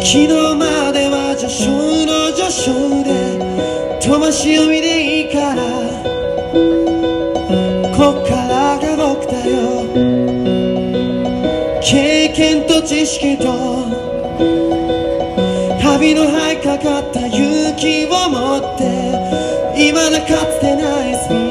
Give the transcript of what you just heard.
昨日までは序章の序章で飛ばし読みでいいからこっからが僕だよ。経験と知識と旅の這いかかった勇気を持って今だかつてないスピード